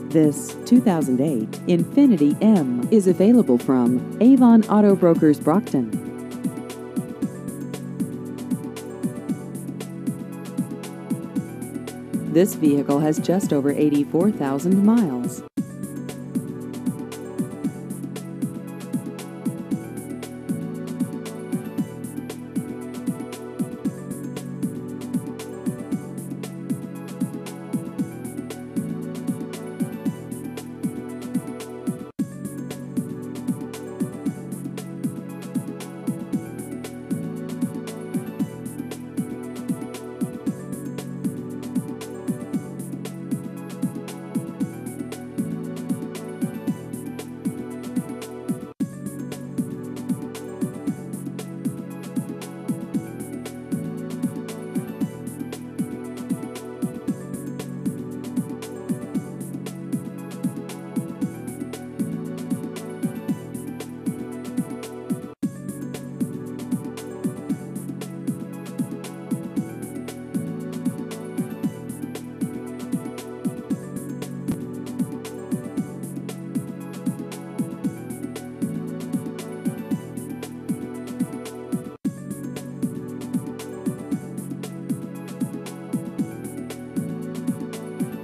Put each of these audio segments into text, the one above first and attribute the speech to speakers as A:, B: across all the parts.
A: This 2008 Infiniti M is available from Avon Auto Brokers Brockton. This vehicle has just over 84,000 miles.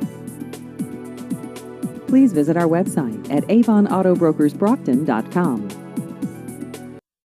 A: Please visit our website at avonautobrokersbrockton.com.